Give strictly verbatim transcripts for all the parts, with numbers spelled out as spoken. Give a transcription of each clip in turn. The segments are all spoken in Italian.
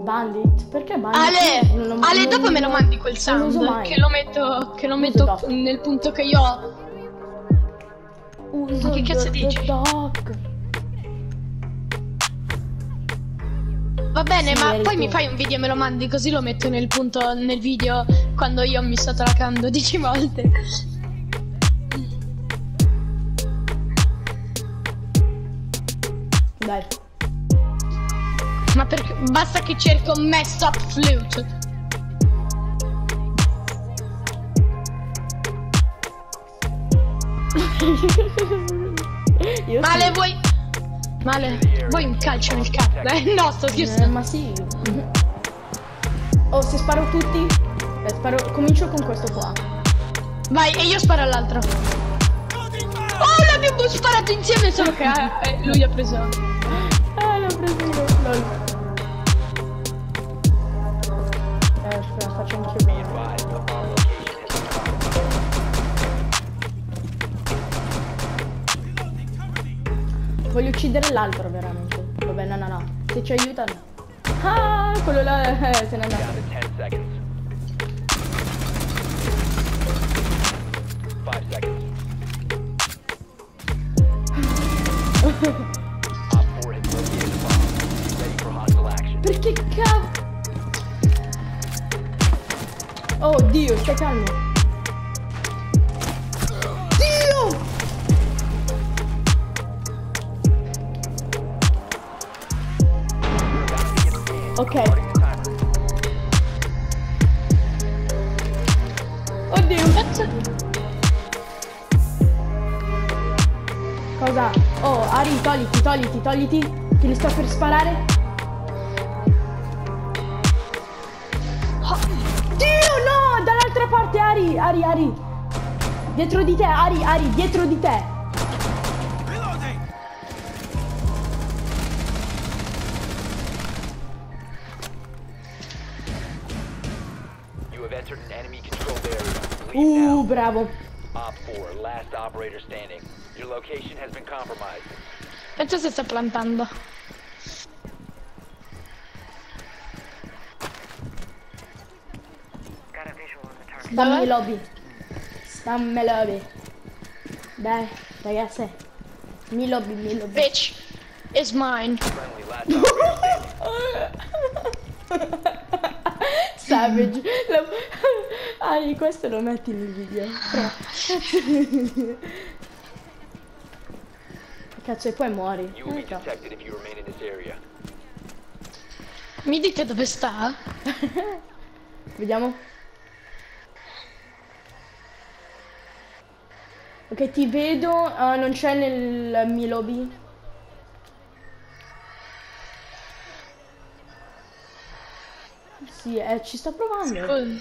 Bandit? Perché Bandit? Ale, non, non, Ale non, dopo non, me lo mandi quel non sound lo che lo metto, che lo metto nel punto che io ho. Uso Ma che cazzo dici? Doc. Va bene, Sì, ma poi tu. mi fai un video e me lo mandi così lo metto nel punto nel video quando io mi sto traccando dieci volte. Dai. Ma perché basta che cerco mess up flute. Io Male sì. vuoi? Male, vuoi un calcio nel cazzo? Eh, no, sto Eh, scherzando. ma sì. Oh, se sparo tutti? Eh, sparo... Comincio con questo qua. Vai, e io sparo all'altro. Oh, l'abbiamo sparato insieme, solo che eh, lui ha preso. Ah, l'ho preso io. Lol. Eh, aspetta, faccio anche io. Voglio uccidere l'altro veramente. Vabbè, no, no, no. Se ci aiutano. Ah, quello là eh, se n'è andato. Perché cavolo? Oh Dio, stai calmo. Dio! Ok. Oddio, cazzo. Cosa? Oh, Ari, togliti, togliti, togliti. Che li sto per sparare. Oh, Dio, no! Dall'altra parte, Ari, Ari, Ari. Dietro di te, Ari, Ari, dietro di te. Uh, bravo. Penso si sta plantando. Dammi il lobby. Dammi il lobby. Dai, ragazze. Mi lobby, mi lobby. Bitch is mine. Savage. Lo... Ah, questo lo metti nel video. Però... Cazzo, e poi muori. Eh, Mi dite dove sta? Vediamo. Ok, ti vedo. Uh, non c'è nel mio lobby. Sì, eh, ci sto provando. Oh.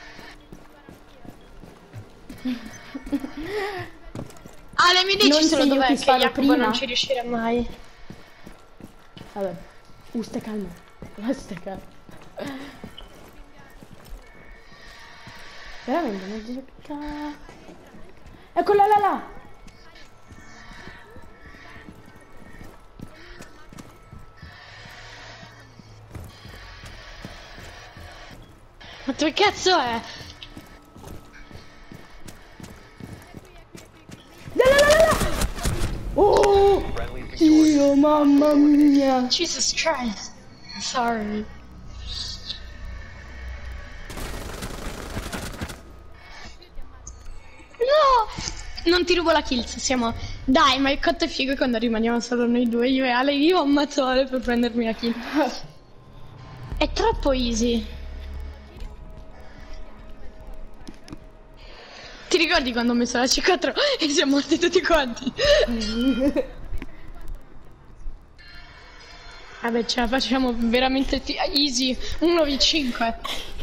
Ale, mi dici Non solo se io dov'è ti che sparo Jacopo prima? non ci riuscirà mai. Vabbè. Uh, stai calmo. Uh, stai calmo. Veramente, non ti gioca. Eccola là là. Ma dove cazzo è? Là là là là. Oh! Dio, mamma mia. Jesus Christ. Sorry. No! Non ti rubo la kill se siamo... Dai, ma il cotto è figo quando rimaniamo solo noi due, io e Ale. Io ammazzo Ale per prendermi la kill. È troppo easy. Ti ricordi quando ho messo la C quattro e siamo morti tutti quanti? Vabbè, ce la facciamo veramente easy. uno v cinque.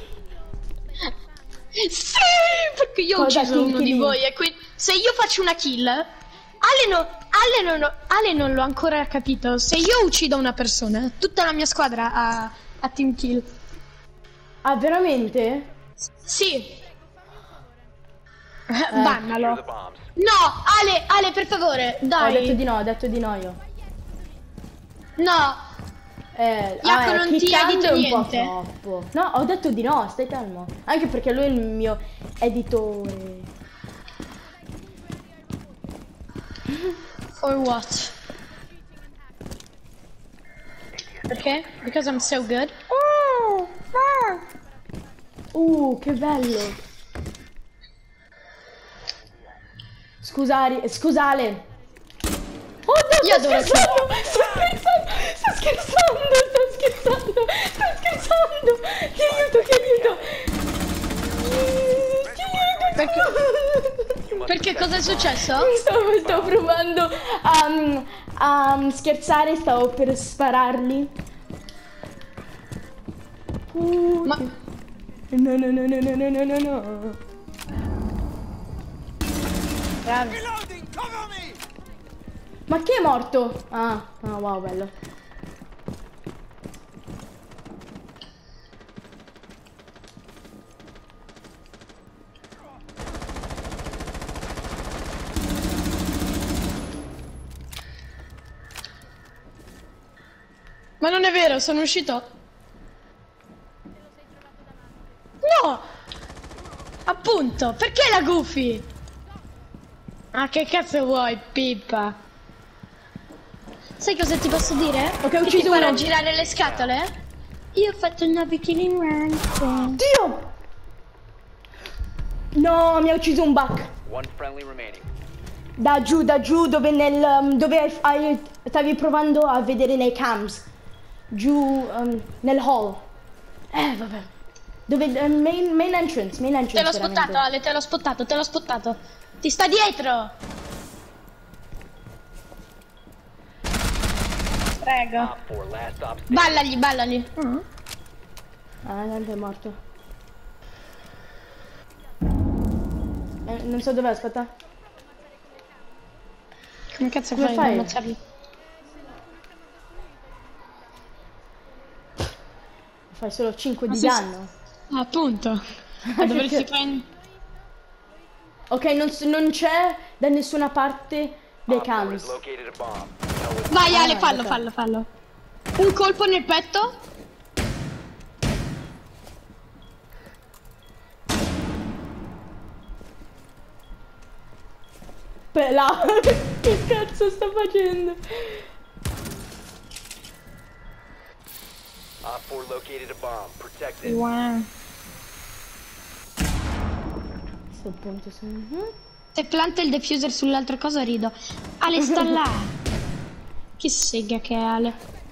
Sì, perché io ho Cosa, ucciso kill, uno kill di io? voi e quindi se io faccio una kill, Ale, no, Ale, non, Ale non l'ho ancora capito. Se io uccido una persona, tutta la mia squadra ha, ha team kill. Ah, veramente? Sì. Eh. Bannalo. No, Ale, Ale, per favore, dai. Ho detto di no, ho detto di no io. No. Eh, Jaco, ah, non ti cliccando edito è un niente? po' troppo. No, ho detto di no, stai calmo. Anche perché lui è il mio editore. For what? Perché? Because I'm so good. Oh, ah. Uh, che bello. Scusare, scusale. Oh no, Io sto adoro scherzando, sto scherzando, sto scherzando, sto scherzando, sto scherzando. Ti aiuto, ti aiuto. Ti aiuto. Perché? Perché cosa è successo? Stavo, stavo provando a, a scherzare, stavo per spararli. Uh, Ma... No, no, no, no, no, no, no, no, no. Bravo. Ma chi è morto? Ah, ah, wow, bello. Ma non è vero, sono uscito. No! Appunto, perché la Goofy? Ah, che cazzo vuoi, Pippa? Sai cosa ti posso dire? Ok, ho Che ucciso ti farà uno. girare le scatole? Io ho fatto nove killing round. Dio! No, mi ha ucciso un bug. One friendly remaining. Da giù, da giù, dove nel... um, dove hai, stavi provando a vedere nei cams. Giù, um, nel hall. Eh, vabbè. Dove... uh, main, main entrance, main entrance. Te l'ho veramente. spottato, Ale, te l'ho spottato, te l'ho spottato. Ti sta dietro! Prego. Op four, last op standing. Ballagli, ballagli. Mm. Ah, niente, è morto. Eh, non so dov'è, aspetta. Come cazzo Come fai, fai? ad ammazzarli? Fai solo cinque Ma di se- danno. Ah, appunto. Ma dovresti prendere... Ok, non, s- non c'è da nessuna parte dei Op four has cams. located a bomb. Know it. Vai Ale, Ah, fallo, ok. fallo, fallo. Un colpo nel petto. Pela. Che cazzo sta facendo? Op four located a bomb. Protect it. Wow. Sto punto sono... Se planta il diffuser sull'altra cosa rido. Ale sta là. Che sega che è Ale.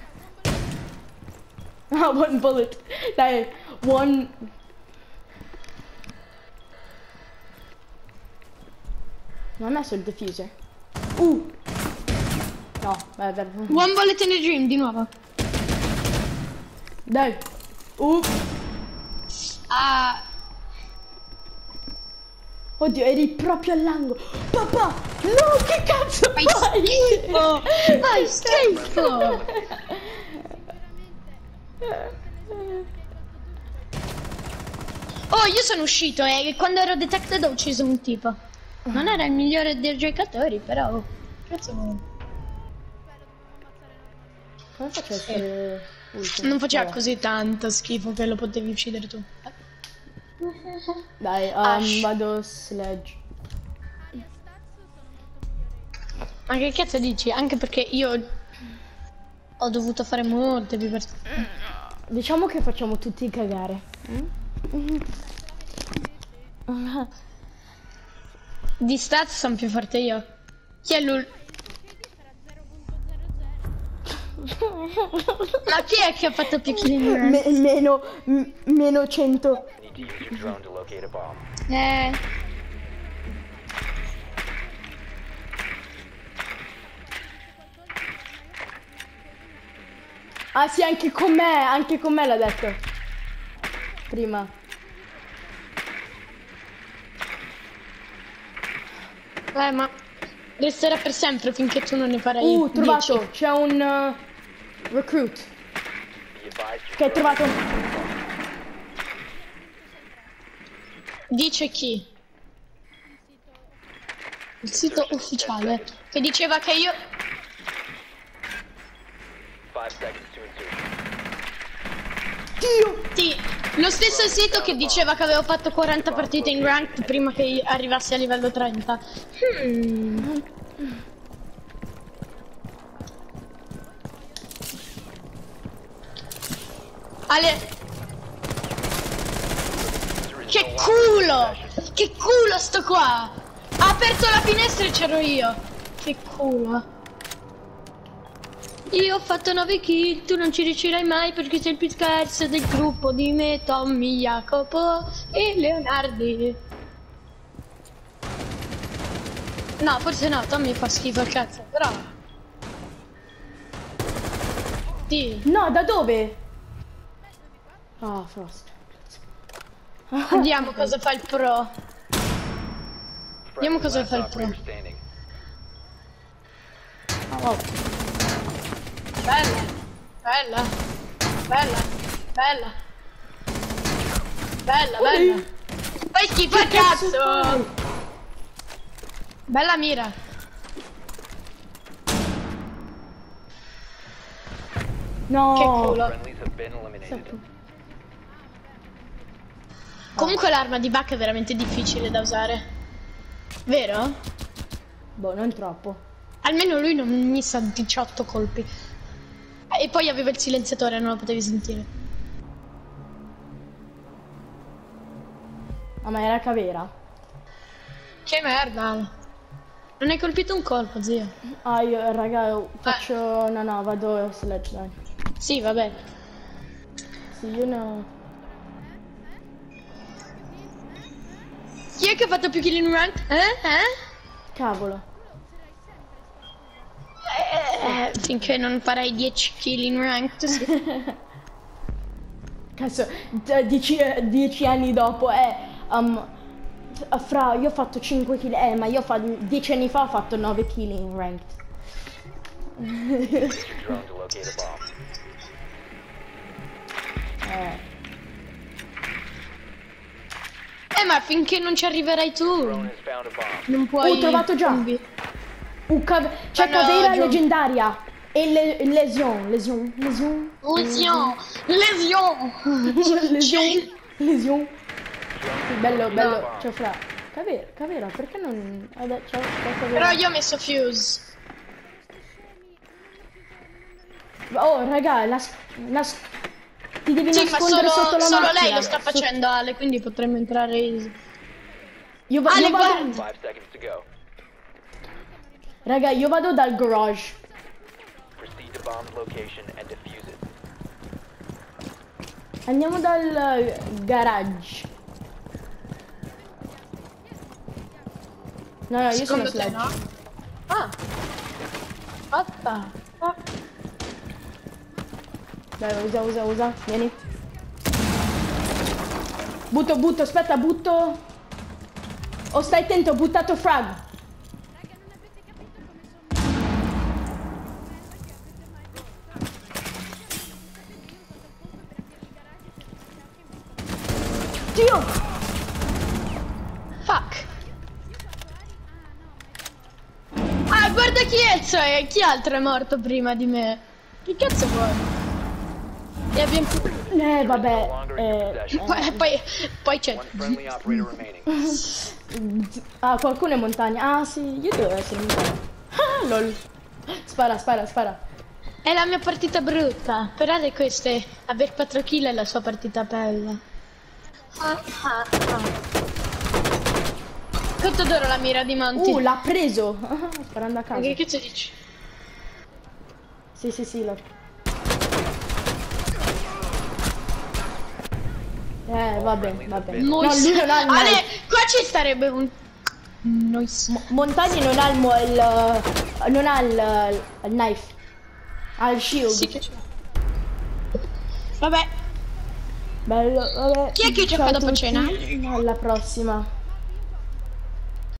Ah, one bullet. Dai, one... Non ha messo il diffuser. Uh! No, vai, vai. One bullet in a dream, di nuovo. Dai. Uh! Ah, Oddio, eri proprio all'angolo. Papà! No, che cazzo fai fai? schifo. Fai schifo. Oh, io sono uscito e quando ero detected ho ucciso un tipo. Non era il migliore dei giocatori, però... Cazzo vuoi? Come faccio a essere ultimo? Non faceva Vabbè. così tanto schifo che lo potevi uccidere tu. Dai, um, Ash. vado sledge. Ma che cazzo dici? Anche perché io ho dovuto fare molte più persone. Diciamo che facciamo tutti cagare. Di stats sono più forte io. Chi è l'ul... Ma chi è che ha fatto più killing? Me- meno, m- meno cento. Need to use your drone to locate a bomb. Eh... Ah sì, anche con me, anche con me l'ha detto. Prima. Eh, ma resterà per sempre finché tu non ne farai Uh, trovato, dieci. c'è un uh, recruit. Be advised your Che hai trovato? Dice chi? Il sito ufficiale che diceva che io... five seconds to insertion. Sì, lo stesso sito che diceva che avevo fatto quaranta partite in ranked prima che arrivassi a livello trenta. Hmm. Ale... Che culo! Che culo sto qua! Ha aperto la finestra e c'ero io! Che culo! Io ho fatto nove kill, tu non ci riuscirai mai perché sei il più scarso del gruppo di me, Tommy, Jacopo e Leonardi. No, forse no, Tommy fa schifo al cazzo, però... Sì. No, da dove? Ah, oh, Frost. Vediamo cosa fa il pro. Vediamo cosa fa il pro. Oh. Bella, bella, bella, bella, bella, bella. Fai schifo al cazzo! Bella mira. No. Che culo. Comunque l'arma di Buck è veramente difficile da usare. Vero? Boh, non troppo. Almeno lui non mi sa diciotto colpi. E poi aveva il silenziatore, non lo potevi sentire. Ah, ma era Cavera? Che merda. Non hai colpito un colpo, zio. Ah, io, raga, faccio... No, no, vado sledge, dai. Sì, vabbè. Sì, io no... Chi è che ha fatto più kill in rank? Eh? Eh? Cavolo. Eh, finché non farai dieci kill in ranked, sì. Cazzo, dieci, dieci anni dopo, eh, um, fra, io ho fatto cinque kill, eh, ma io fa, dieci anni fa ho fatto nove kill in ranked. eh. Eh, ma finché non ci arriverai tu, non puoi... Ho trovato già. Uh, ca c'è Cavera leggendaria. E le Lesion, Lesion, Lesion. Lesion, Lesion. Lesion, Lesion. Sì, bello, bello. No. Cioè, fra. Cavera, Cavera, perché non... Vabbè, ciao, ciao, però io ho messo fuse. Oh, raga, la... la ti devi sì, nascondere solo, sotto la solo macchina. Lei lo sta facendo, Ale, quindi potremmo entrare easy. Io, va Ale, io vado... Raga, io vado dal garage. Andiamo dal garage. No, no, io Secondo sono sledge. No? Ah. Fatta. Ah. Dai, usa, usa, usa. Vieni. Butto, butto, aspetta, butto. Oh, stai attento, ho buttato frag. Dio! Fuck! Ah, guarda chi è, cioè, chi altro è morto prima di me? Che cazzo vuoi? E abbiamo... Eh, vabbè. Eh, poi, poi, poi c'è... ah, qualcuno è in montagna. Ah, sì, io devo essere in montagna. Ah, lol. Spara, spara, spara. È la mia partita brutta. Per Ale questa è... Aver quattro kill è la sua partita bella. Ah, ah, ah. Quanto d'oro la mira di Monty? Uh, l'ha preso! Sparando a casa. Che cazzo dici? Sì, sì, sì, l'ho... Eh, vabbè, vabbè. No, lui non ha il Ale, knife. qua ci starebbe un... Noise. Mo Montagni non ha il... Mo il non ha il, il knife. Ha il shield. Sì che c'è. Vabbè. Bello, vabbè. Chi è che gioca dopo cena? Alla prossima.